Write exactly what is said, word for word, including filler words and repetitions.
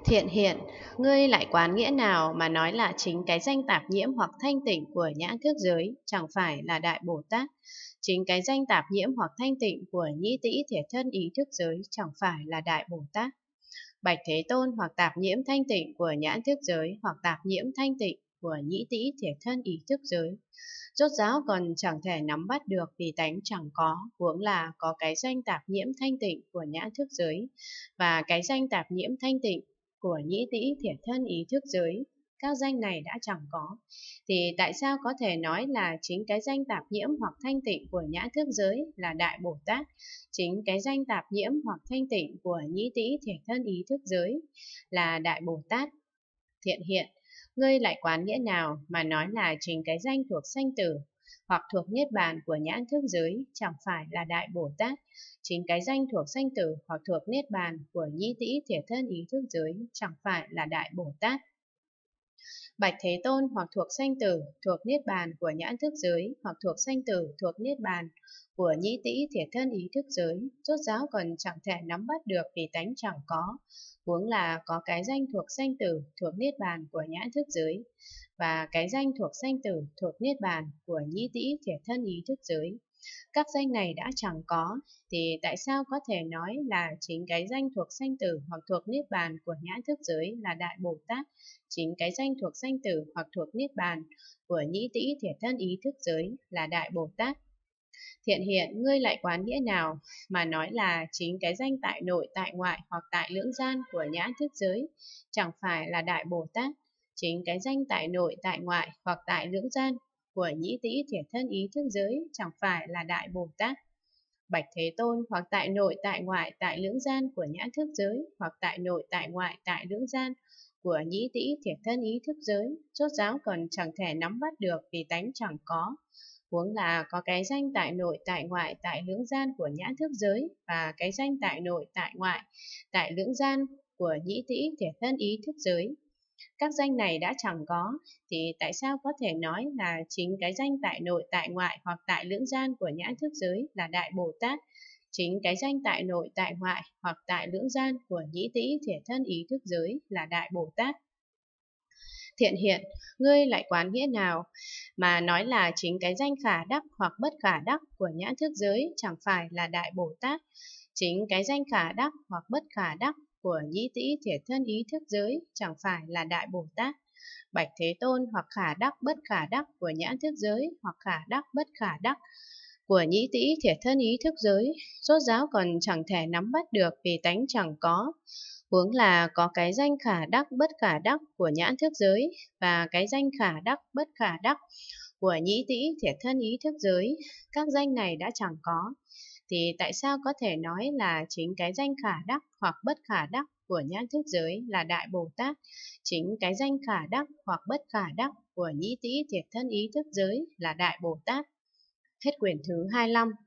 Thiện hiện, ngươi lại quán nghĩa nào mà nói là chính cái danh tạp nhiễm hoặc thanh tịnh của nhãn thức giới chẳng phải là Đại Bồ Tát? Chính cái danh tạp nhiễm hoặc thanh tịnh của nhĩ tĩ thiệt thân ý thức giới chẳng phải là Đại Bồ Tát? Bạch Thế Tôn, hoặc tạp nhiễm thanh tịnh của nhãn thức giới hoặc tạp nhiễm thanh tịnh của nhĩ tĩ thiệt thân ý thức giới, rốt ráo còn chẳng thể nắm bắt được vì tánh chẳng có, huống là có cái danh tạp nhiễm thanh tịnh của nhãn thức giới và cái danh tạp nhiễm thanh tịnh của nhĩ tĩ thiệt thân ý thức giới. Các danh này đã chẳng có, thì tại sao có thể nói là chính cái danh tạp nhiễm hoặc thanh tịnh của nhãn thức giới là Đại Bồ Tát, chính cái danh tạp nhiễm hoặc thanh tịnh của nhĩ tĩ thiệt thân ý thức giới là Đại Bồ Tát? Thiện hiện, ngươi lại quán nghĩa nào mà nói là chính cái danh thuộc sanh tử hoặc thuộc niết bàn của nhãn thức giới chẳng phải là Đại Bồ Tát, chính cái danh thuộc sanh tử hoặc thuộc niết bàn của nhĩ tĩ thiệt thân ý thức giới chẳng phải là Đại Bồ Tát? Bạch Thế Tôn, hoặc thuộc sanh tử thuộc niết bàn của nhãn thức giới hoặc thuộc sanh tử thuộc niết bàn của nhĩ tĩ thiệt thân ý thức giới, rốt ráo còn chẳng thể nắm bắt được vì tánh chẳng có, huống là có cái danh thuộc sanh tử thuộc niết bàn của nhãn thức giới và cái danh thuộc sanh tử thuộc niết bàn của nhĩ tĩ thiệt thân ý thức giới. Các danh này đã chẳng có, thì tại sao có thể nói là chính cái danh thuộc sanh tử hoặc thuộc niết bàn của nhãn thức giới là Đại Bồ Tát, chính cái danh thuộc sanh tử hoặc thuộc niết bàn của nhĩ tĩ thiệt thân ý thức giới là Đại Bồ Tát? Thiện hiện, ngươi lại quán nghĩa nào mà nói là chính cái danh tại nội tại ngoại hoặc tại lưỡng gian của nhãn thức giới chẳng phải là Đại Bồ Tát, chính cái danh tại nội tại ngoại hoặc tại lưỡng gian của nhĩ tĩ thiệt thân ý thức giới chẳng phải là Đại Bồ Tát? Bạch Thế Tôn, hoặc tại nội tại ngoại tại lưỡng gian của nhãn thức giới hoặc tại nội tại ngoại tại lưỡng gian của nhĩ tĩ thiệt thân ý thức giới, rốt ráo còn chẳng thể nắm bắt được vì tánh chẳng có, huống là có cái danh tại nội tại ngoại tại lưỡng gian của nhãn thức giới và cái danh tại nội tại ngoại tại lưỡng gian của nhĩ tĩ thiệt thân ý thức giới. Các danh này đã chẳng có, thì tại sao có thể nói là chính cái danh tại nội tại ngoại hoặc tại lưỡng gian của nhãn thức giới là Đại Bồ Tát, chính cái danh tại nội tại ngoại hoặc tại lưỡng gian của nhĩ tĩ thiệt thân ý thức giới là Đại Bồ Tát? Thiện hiện, ngươi lại quán nghĩa nào mà nói là chính cái danh khả đắc hoặc bất khả đắc của nhãn thức giới chẳng phải là Đại Bồ Tát, chính cái danh khả đắc hoặc bất khả đắc của nhĩ tĩ thiệt thân ý thức giới chẳng phải là Đại Bồ Tát? Bạch Thế Tôn, hoặc khả đắc bất khả đắc của nhãn thức giới hoặc khả đắc bất khả đắc của nhĩ tĩ thiệt thân ý thức giới, rốt ráo còn chẳng thể nắm bắt được vì tánh chẳng có, huống là có cái danh khả đắc bất khả đắc của nhãn thức giới và cái danh khả đắc bất khả đắc của nhĩ tĩ thiệt thân ý thức giới. Các danh này đã chẳng có, thì tại sao có thể nói là chính cái danh khả đắc hoặc bất khả đắc của nhãn thức giới là Đại Bồ Tát, chính cái danh khả đắc hoặc bất khả đắc của nhĩ tĩ thiệt thân ý thức giới là Đại Bồ Tát? Hết quyển thứ hai mươi lăm.